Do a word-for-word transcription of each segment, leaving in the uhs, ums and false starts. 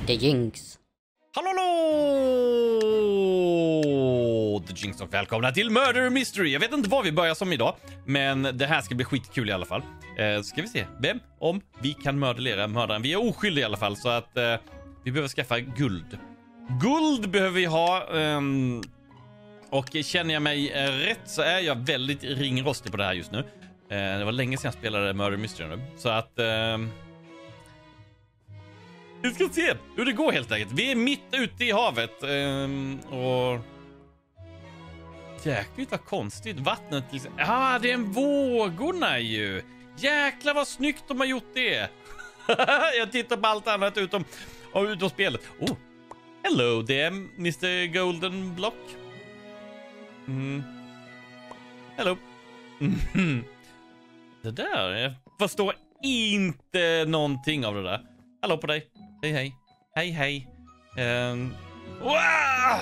The Jinx. Hallå, hallå! The Jinx och välkomna till Murder Mystery. Jag vet inte vad vi börjar som idag, men det här ska bli skitkul i alla fall. Eh, ska vi se vem, om vi kan mördera mördaren. Vi är oskyldiga i alla fall, så att eh, vi behöver skaffa guld. Guld behöver vi ha. Um, och känner jag mig eh, rätt så är jag väldigt ringrostig på det här just nu. Eh, det var länge sedan jag spelade Murder Mystery nu, så att... Eh, vi ska se hur det går helt enkelt. Vi är mitt ute i havet. Um, och... Jäkligt vad konstigt. Vattnet liksom... Ja, ah, det är en vågorna ju. Jäklar vad snyggt de har gjort det. Jag tittar på allt annat utom, och utom spelet. Oh, hello, det är mister Golden Block. Mm. Hello. Det där, jag förstår inte någonting av det där. Hallå på dig. Hej, hej. Hej, hej. Um, wow!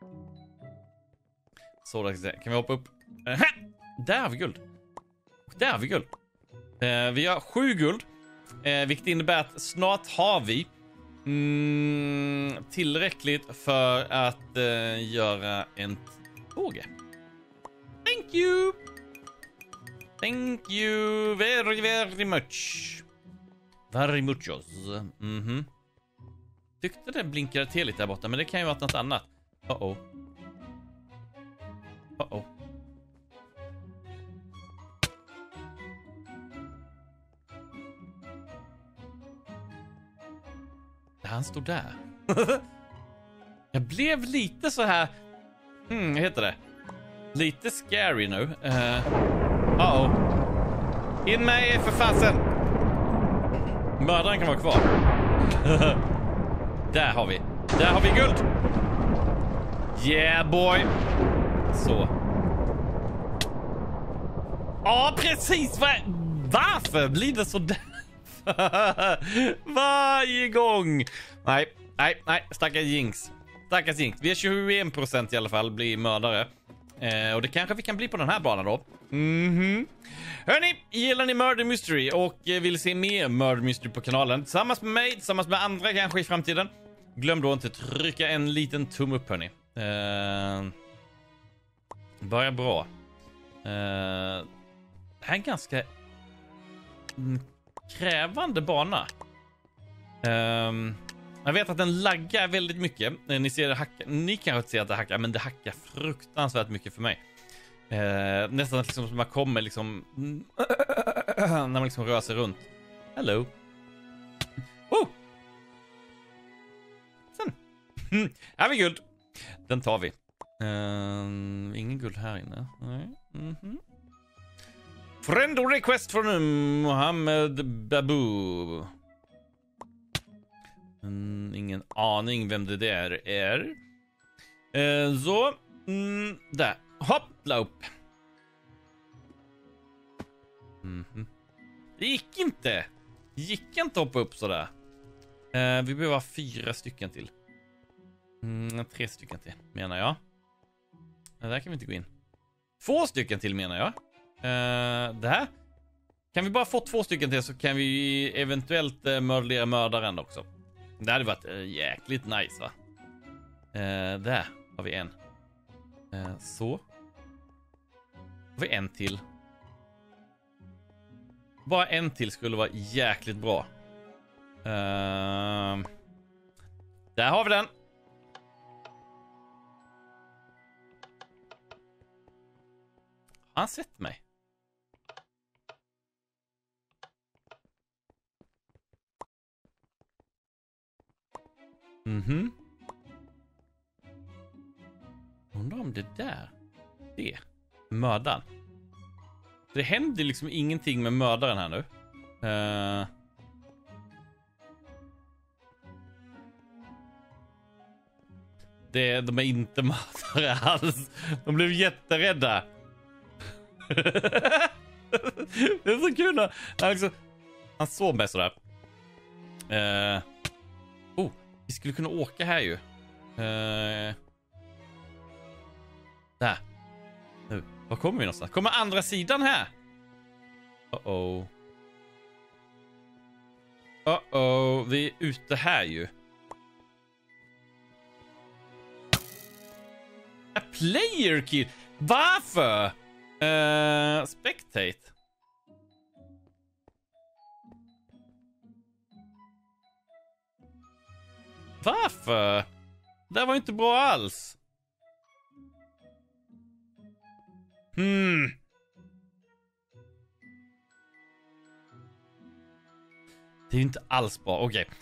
Så där kan vi hoppa upp. Uh, där har vi guld. Där har vi guld. Uh, vi har sju guld. Uh, vilket innebär att snart har vi mm, tillräckligt för att uh, göra en tåge. Thank you. Thank you very, very much. Very muchos. Mhm. Tyckte det blinkade till lite där borta, men det kan ju vara något annat. Uh-oh. Uh-oh. Han stod där. Jag blev lite så här... Hmm, vad heter det? Lite scary nu. Uh, uh-oh. In mig för fasen. Mördaren kan vara kvar. Där har vi. Där har vi guld. Yeah boy. Så. Ja, precis. Var... Varför blir det så där? Varje gång. Nej, nej, nej. Stackars Jinx. Stackars Jinx. Vi är tjugoen procent i alla fall blir mördare. Eh, och det kanske vi kan bli på den här banan då. Mhm. Hörrni, gillar ni Murder Mystery och vill se mer Murder Mystery på kanalen tillsammans med mig, tillsammans med andra kanske i framtiden, glöm då inte trycka en liten tumme upp, hörni. Uh, börjar bra. Uh, det här är en ganska krävande bana. Uh, jag vet att den laggar väldigt mycket. Ni ser det hacka. Ni kanske inte ser att det hackar, men det hackar fruktansvärt mycket för mig. Eh, nästan liksom som man kommer liksom när man liksom rör sig runt. Hello. Oh! Sen. Här har vi guld. Den tar vi. Uh, ingen guld här inne. Nej. Mm-hmm. Friend request från Mohammed Babu. Mm, ingen aning vem det där är. Uh, så. Mm, där. Hoppla upp. Mm-hmm. Det gick inte. Det gick inte att hoppa upp sådär. Uh, vi behöver fyra stycken till. Mm, tre stycken till menar jag. Uh, där kan vi inte gå in. Två stycken till menar jag. Uh, det här. Kan vi bara få två stycken till så kan vi eventuellt uh, mördera mördaren också. Det hade varit uh, jäkligt nice, va? Uh, där har vi en. Uh, så. Har vi en till. Bara en till skulle vara jäkligt bra. Uh, där har vi den. Har han sett mig? Mhm. Undrar om det där. Det. Mördaren. Det händer liksom ingenting med mördaren här nu. Uh... Det, de är inte mördare alls. De blev jätterädda. Det är så kul. Han, liksom, han såg mig sådär. Uh... Oh, vi skulle kunna åka här ju. Uh... Där. Nu, var kommer vi någonstans? Kommer andra sidan här? Uh-oh. Uh-oh, vi är ute här ju. player kill. Varför? Uh, spectate. Varför? Det var inte bra alls. Hmm. Det är ju inte alls bra. Okej. Okay.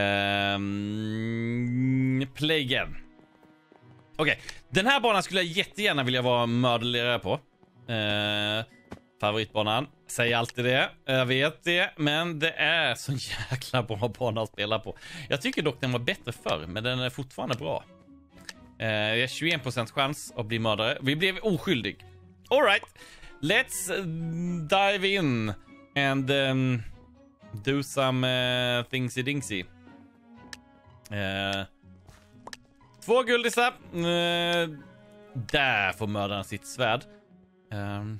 Um, play again. Okej. Okay. Den här banan skulle jag jättegärna vilja vara mördlärare på. Uh, favoritbanan. Säger alltid det. Jag vet det. Men det är så jäkla bra bana att spela på. Jag tycker dock den var bättre förr. Men den är fortfarande bra. Uh, jag har tjugoen procent chans att bli mördare. Vi blev oskyldig. All right. Let's dive in. And... Um, do some uh, thingsy dingsy. Uh, två guldisar. Uh, där får mördaren sitt svärd. Uh,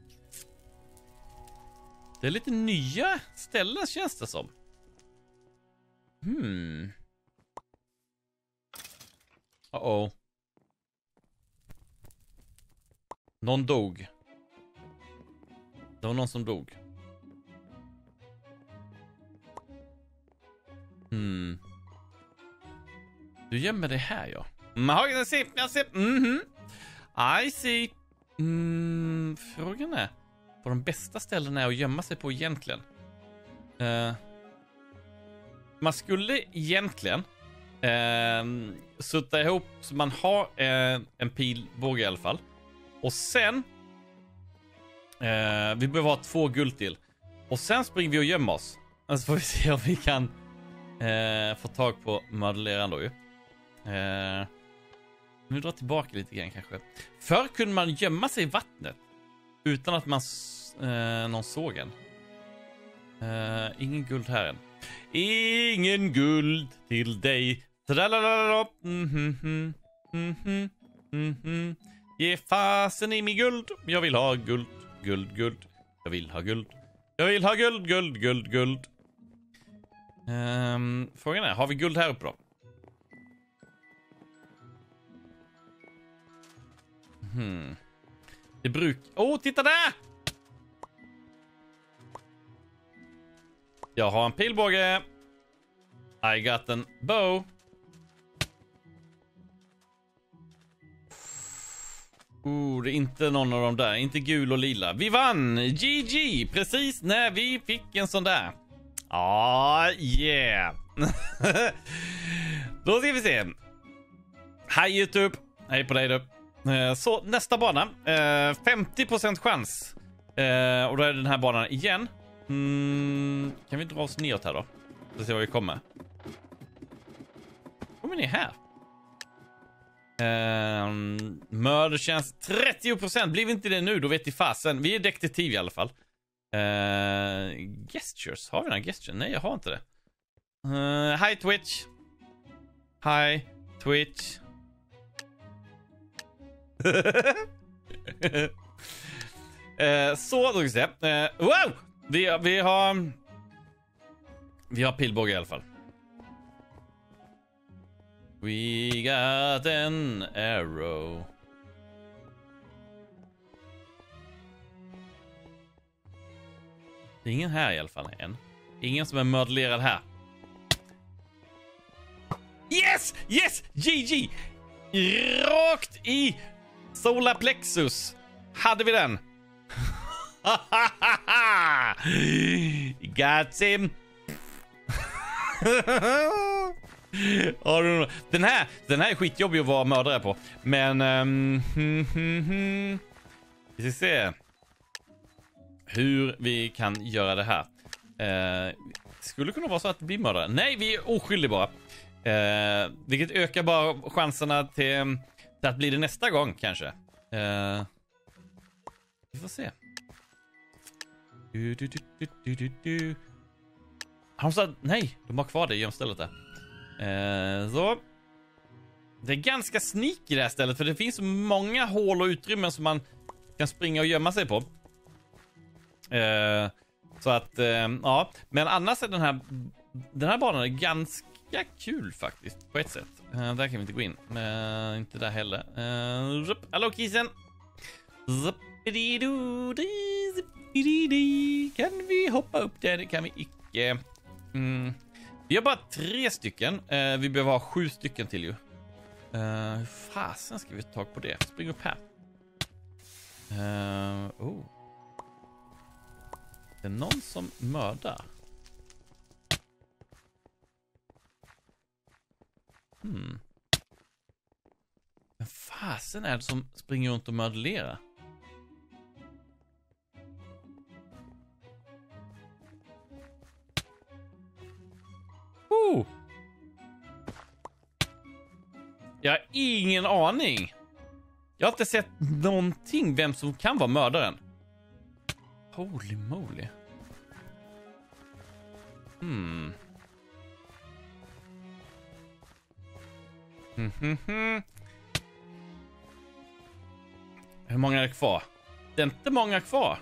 det är lite nya ställen känns det som. Hmm. Uh-oh. Någon dog. Det var någon som dog. Hmm. Du gömmer det här, ja. Mm, jag ser, jag ser. Mhm. I see. Mm, frågan är vad de bästa ställena är att gömma sig på egentligen. Uh, man skulle egentligen uh, sutta ihop så man har uh, en pilbåge i alla fall. Och sen uh, vi behöver ha två guld till. Och sen springer vi och gömmer oss. Och så får vi se om vi kan Uh, få tag på mördläraren då ju. Uh, nu drar tillbaka lite grann kanske. Förr kunde man gömma sig i vattnet utan att man uh, någon såg en. Uh, ingen guld här än. Ingen guld till dig. Mm-hmm. Mm-hmm. Mm-hmm. Ge fasen i min guld. Jag vill ha guld, guld, guld. Jag vill ha guld. Jag vill ha guld, guld, guld, guld. Um, frågan är, har vi guld här uppe då? Hmm. Det bruk... Åh, oh, titta där! Jag har en pilbåge. I got an bow. Oh, det är inte någon av dem där. Inte gul och lila. Vi vann! G G! Precis när vi fick en sån där. Ah, yeah. Då ska vi se. Hej YouTube. Hej på dig du. Så nästa bana. femtio procent chans. Och då är den här banan igen. Mm, kan vi dra oss neråt här då? Så se var vi kommer. Kommer ni här? Um, Mördertjänst trettio procent. Blir inte det nu, då vet ni fasen. Vi är detektiv i alla fall. Uh, gestures, har vi några gestures? Nej, jag har inte det. uh, Hi Twitch. Hi Twitch. uh, Så, då ska vi se. uh, Wow! Vi, vi har Vi har pilbåge i alla fall. We got an arrow. Det är ingen här i alla fall än. Ingen som är mördlerad här. Yes! Yes! G G! Rakt i solarplexus. Hade vi den? Got him. Den här, den här är skitjobbig att vara mördare på. Men um, hmm, hmm, hmm. Vi ska se hur vi kan göra det här. uh, Skulle kunna vara så att det blir mördare. Nej, vi är oskyldiga bara. uh, Vilket ökar bara chanserna till, till att bli det nästa gång kanske. uh, Vi får se. du, du, du, du, du, du. Han sa nej, de har kvar det gömstället där. Uh, så det är ganska sneaky det här stället, för det finns så många hål och utrymmen som man kan springa och gömma sig på. Uh, så att uh, ja, men annars är den här den här banan är ganska ganska kul faktiskt, på ett sätt. Uh, där kan vi inte gå in. Uh, inte där heller. Uh, rup, hallå kissen! Kan vi hoppa upp där? Det kan vi icke. Mm. Vi har bara tre stycken. Uh, vi behöver ha sju stycken till ju. Uh, hur fasen ska vi ta tag på det? Spring upp här. Uh, oh. Det är någon som mördar. Hmm. Men fasen är det som springer runt och mördelerar? Oh! Jag har ingen aning. Jag har inte sett någonting vem som kan vara mördaren. Holy moly. Hmm. Mm -hmm. Hur många är det kvar? Det är inte många kvar.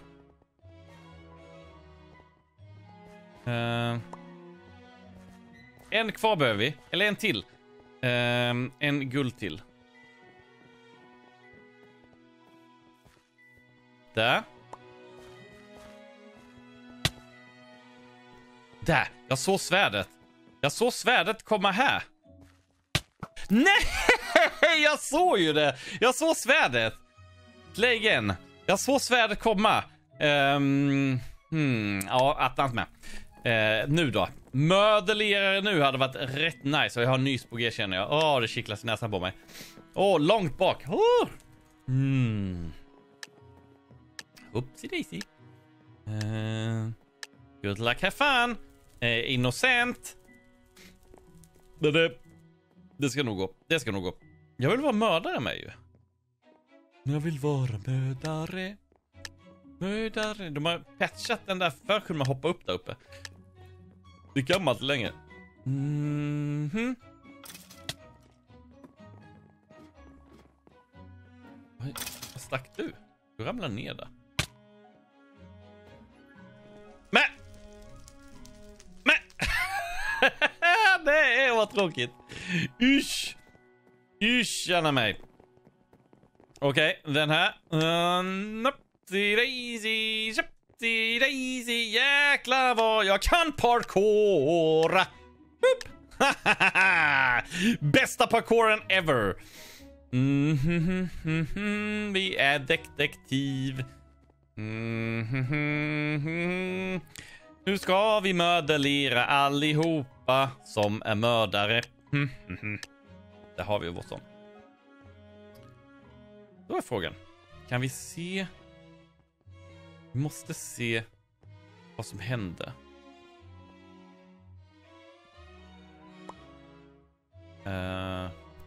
Uh, en kvar behöver vi. Eller en till. Uh, en guld till. Där. Där. Jag såg svärdet. Jag såg svärdet komma här. Nej! Jag såg ju det. Jag såg svärdet. Play again. Jag såg svärdet komma. Um, hmm, ja, attans med. Uh, nu då. Mödelerare nu hade varit rätt nice. Och jag har nys på G, känner jag. Åh, oh, det kittlas nästan på mig. Åh, oh, långt bak. Oh. Mm. Oopsie daisy. Uh, good luck, have fun. Uh, innocent. Det, det, det ska nog gå. Det ska nog gå. Jag vill vara mördare med ju. Jag vill vara mördare. Mördare. De har patchat den där för att kunna hoppa upp där uppe. Det kan man inte längre. Mm-hmm. Oj, vad stack du? Du ramlar ner där. Men! Men! Det är vad tråkigt. Usch! Usch, gärna mig. Okej, okay, den här. Um, daisy, daisy, jäklar vad jag kan parkoura. Bästa parkouren ever. Mm -hmm, mm -hmm, vi är detektiv. Mm -hmm. Nu ska vi mördera allihopa som är mördare. Mm -hmm. Det har vi vårt som. Då är frågan. Kan vi se? Vi måste se vad som hände. Uh,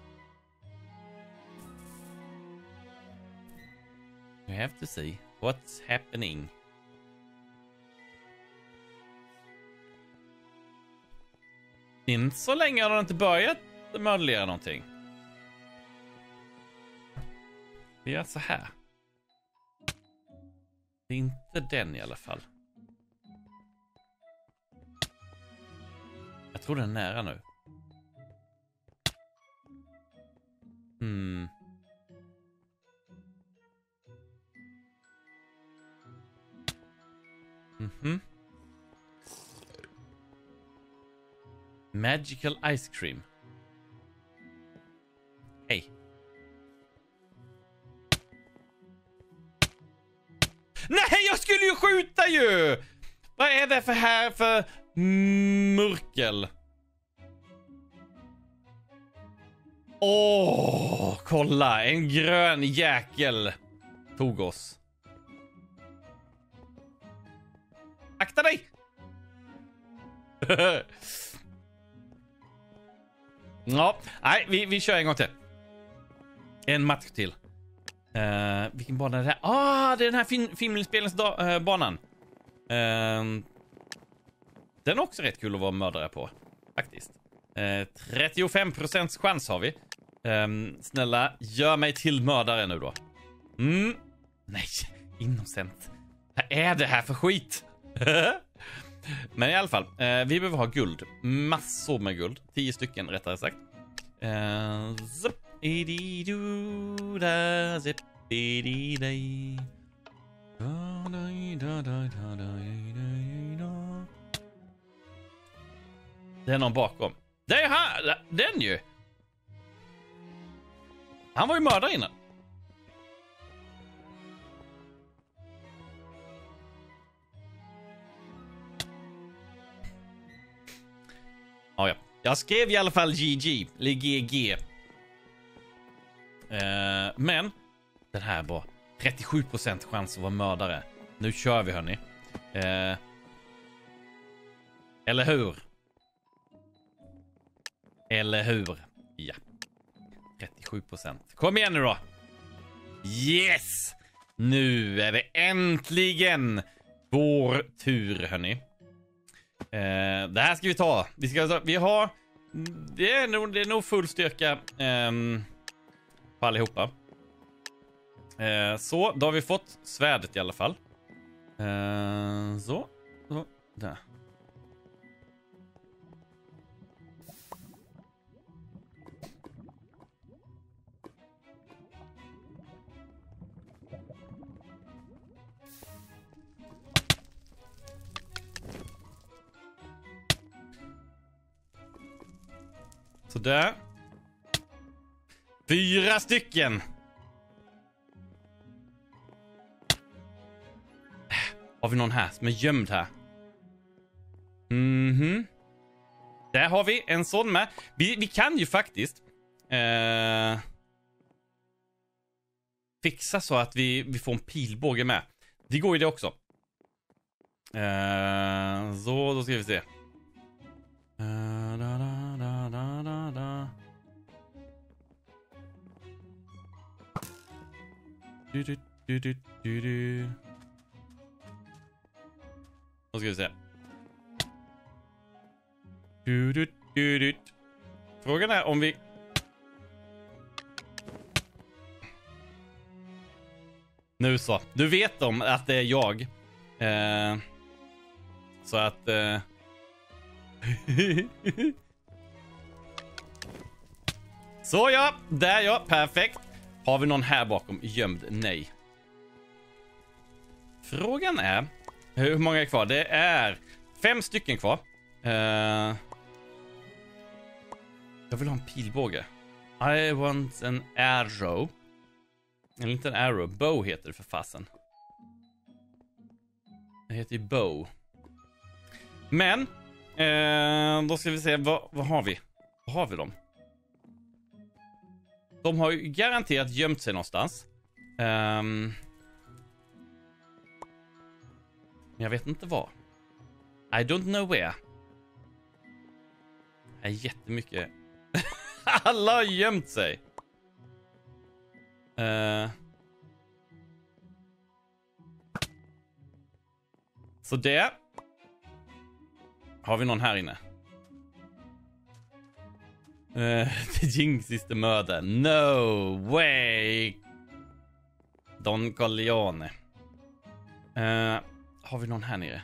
you have to see what's happening. Inte så länge har de inte börjat mördera någonting. Vi gör så här. Det är inte den i alla fall. Jag tror den är nära nu. Hmm. Mhm. Magical ice cream. Hej. Nej, jag skulle ju skjuta ju! Vad är det för här för mörkel? Åh, oh, kolla. En grön jäkel tog oss. Akta dig! Ja, nej, vi, vi kör en gång till. En match till. Uh, vilken bana är det här? Ah, det är den här fin filminspelningsbanan. Uh, den är också rätt kul att vara mördare på, faktiskt. Uh, trettiofem procent chans har vi. Um, snälla, gör mig till mördare nu då. Mm. Nej, innocent. Vad är det här för skit? Men i alla fall, eh, vi behöver ha guld. Massor med guld. Tio stycken rättare sagt. Eh, zip, ididu, da, zip, ididej. Da, da, da, da, da, da, da. Det är någon bakom. Det är han, den ju. Han var ju mördare innan. Ja, ja. Jag skrev i alla fall G G, eller G G. Eh, men den här var trettiosju procent chans att vara mördare. Nu kör vi, hörni. Eh, eller hur? Eller hur? Ja. trettiosju procent. Kom igen nu då. Yes! Nu är det äntligen vår tur, hörni. Eh, det här ska vi ta. Vi ska ta, vi har det är nog, det är nog full styrka eh, på allihopa. Eh, så, då har vi fått svärdet i alla fall. Eh, så, så, där. Så där. Fyra stycken. Har vi någon här som är gömd här? Mhm. Där har vi en sån med. Vi, vi kan ju faktiskt eh, fixa så att vi, vi får en pilbåge med. Det går ju det också. Eh, så, då ska vi se. Uh, da, da, da, da, da, da. Du, du, du, du, du, du. Då ska vi se. Du, du, du, du. Frågan är om vi... Nu så. Du vet om att det är jag. Eh, så att... Eh... Så ja, där ja, perfekt. Har vi någon här bakom gömd? Nej. Frågan är hur många är kvar? Det är fem stycken kvar. uh, Jag vill ha en pilbåge. I want an arrow. Eller inte en arrow, bow heter det för fasen. Det heter ju bow. Men Eh, då ska vi se, vad, vad har vi? Vad har vi dem? De har ju garanterat gömt sig någonstans. Um, men jag vet inte var. I don't know where. Det är jättemycket. Alla har gömt sig. Uh, så det... Har vi någon här inne? Uh, The Jinx is the murder. No way. Don Corleone. Uh, har vi någon här nere?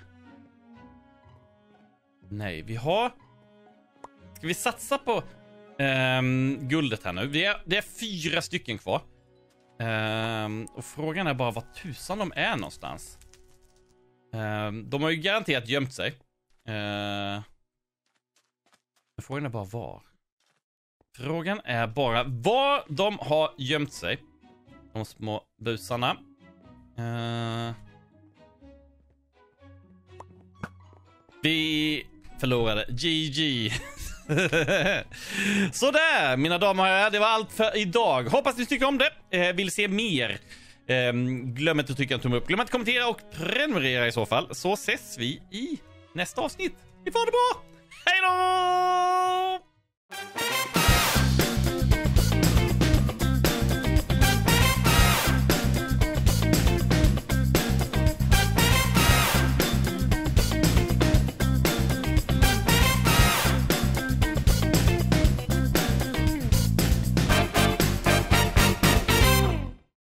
Nej, vi har... Ska vi satsa på um, guldet här nu? Det är, det är fyra stycken kvar. Um, och frågan är bara vad tusan de är någonstans. Um, de har ju garanterat gömt sig. Uh, frågan är bara var. Frågan är bara var de har gömt sig. De små busarna. Uh, vi förlorade. G G. Sådär, mina damer och herrar. Det var allt för idag. Hoppas ni tycker om det. Eh, vill se mer. Eh, glöm inte att trycka en tumme upp. Glöm inte att kommentera och prenumerera i så fall. Så ses vi i nästa avsnitt. Vi får det bra. Hej då!